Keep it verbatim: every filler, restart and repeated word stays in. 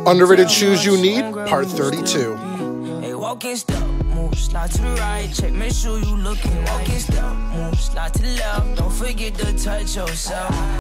Underrated shoes you need, part thirty-two. Hey, walking step, move, slide to the right, check, make sure you looking. Walking step, move, slide to the left, don't forget to touch yourself.